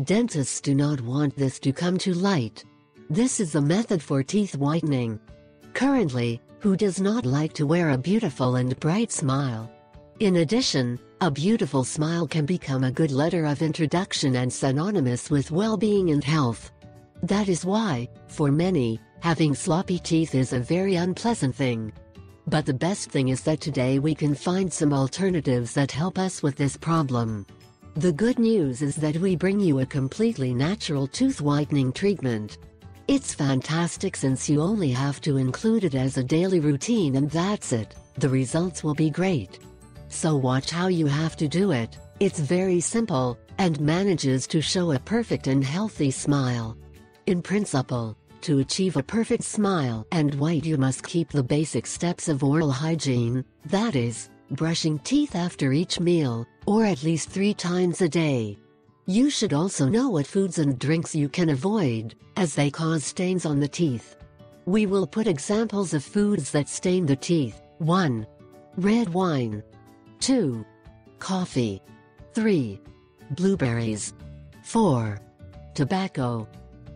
Dentists do not want this to come to light. This is a method for teeth whitening. Currently, who does not like to wear a beautiful and bright smile? In addition, a beautiful smile can become a good letter of introduction and synonymous with well-being and health. That is why, for many, having sloppy teeth is a very unpleasant thing. But the best thing is that today we can find some alternatives that help us with this problem. The good news is that we bring you a completely natural tooth whitening treatment. It's fantastic since you only have to include it as a daily routine and that's it. The results will be great. So watch how you have to do it. It's very simple, and manages to show a perfect and healthy smile. In principle, to achieve a perfect smile and white you must keep the basic steps of oral hygiene, that is, brushing teeth after each meal, or at least 3 times a day. You should also know what foods and drinks you can avoid, as they cause stains on the teeth. We will put examples of foods that stain the teeth. 1. Red wine. 2. Coffee. 3. Blueberries. 4. Tobacco.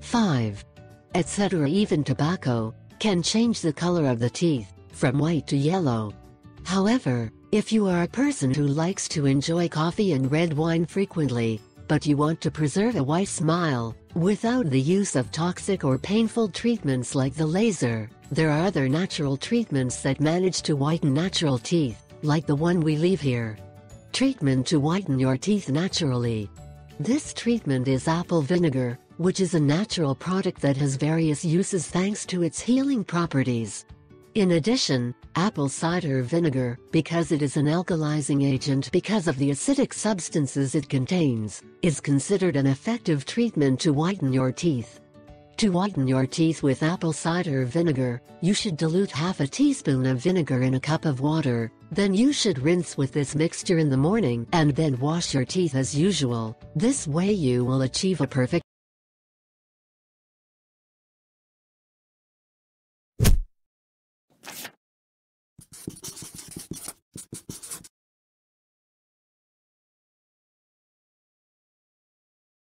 5. Etc. Even tobacco can change the color of the teeth, from white to yellow. However, if you are a person who likes to enjoy coffee and red wine frequently, but you want to preserve a white smile, without the use of toxic or painful treatments like the laser, there are other natural treatments that manage to whiten natural teeth, like the one we leave here. Treatment to whiten your teeth naturally. This treatment is apple vinegar, which is a natural product that has various uses thanks to its healing properties. In addition, apple cider vinegar, because it is an alkalizing agent because of the acidic substances it contains, is considered an effective treatment to whiten your teeth. To whiten your teeth with apple cider vinegar, you should dilute half a teaspoon of vinegar in a cup of water, then you should rinse with this mixture in the morning and then wash your teeth as usual. This way you will achieve a perfect